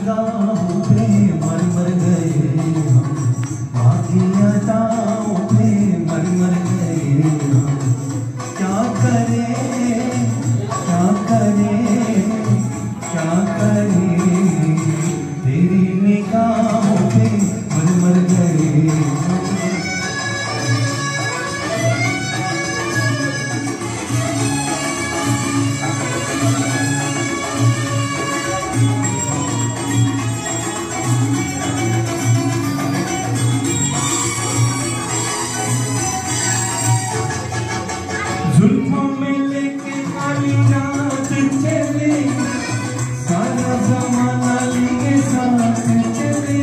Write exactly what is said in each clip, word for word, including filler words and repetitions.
निगाहों पे मर मर गए हम, बाकी अदाओं पे मर मर गए हम। क्या करें क्या करें क्या करें, तेरी निगाहों पे मर मर गए हम। जुल्फों में लेके काली रात चले, सारा ज़माना लिए साथ चले।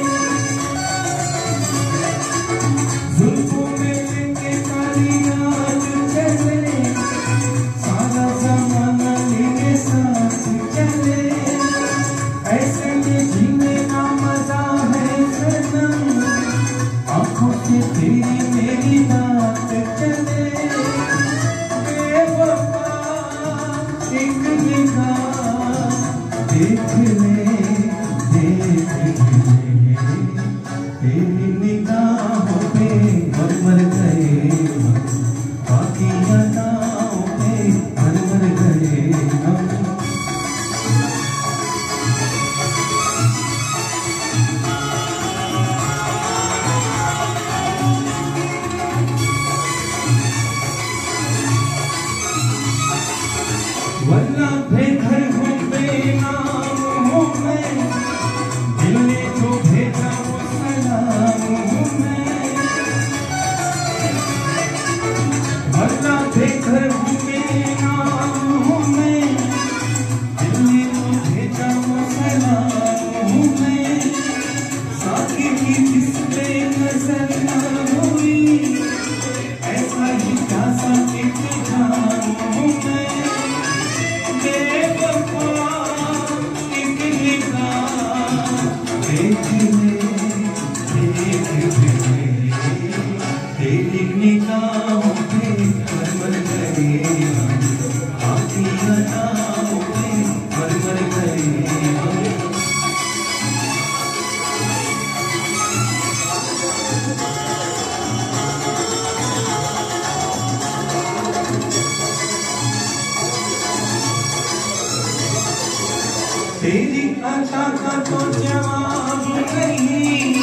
जुल्फों में लेके काली रात चले, सारा ज़माना लिए साथ चले। ऐसे में जीने का मजा है सनम, आँखों से तेरी मेरी बात चले। देख ले देख ले तेरी निगाहों पे मर मर गए हम, बाकी अदाओं पे मर मर गए हम। वरना बेघर हूँ बेनाम हूँ मैं, दिल ने जो भेजा वो सलाम हूँ मैं। वरना बेघर हूँ बेनाम हूँ मैं, दिल ने जो भेजा वो सलाम हूँ मैं। साकी की जिस पे नजर न हुई, ऐसा ही प्यासा एक जान हूँ मैं। देख ले देख ले तेरी निगाहों पे मर मर गए हम, बाकी अदाओं पे मर मर गए हम। तेरी आशा का तो जवाब नहीं,